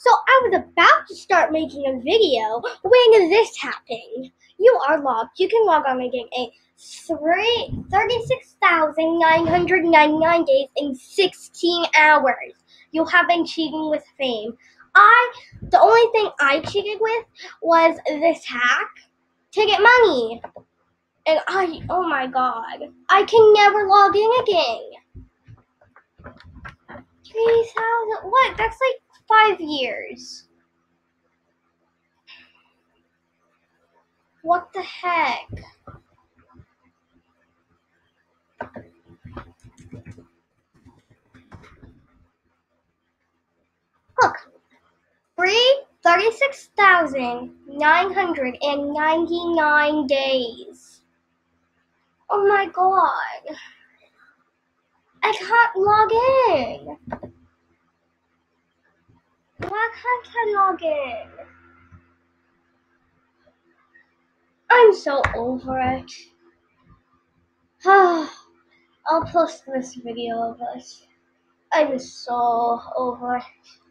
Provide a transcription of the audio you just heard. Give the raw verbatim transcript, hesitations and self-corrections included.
So I was about to start making a video when this happened. You are logged. You can log on again a thirty-six thousand nine hundred ninety-nine days in sixteen hours. You have been cheating with fame. I, the only thing I cheated with was this hack to get money. And I, oh my god, I can never log in again. three thousand, what? That's like five years. What the heck? Look, three thirty-six thousand nine hundred ninety-nine days. Oh my god. I can't log in. Why can't I log in? I'm so over it. I'll post this video of us. I'm so over it.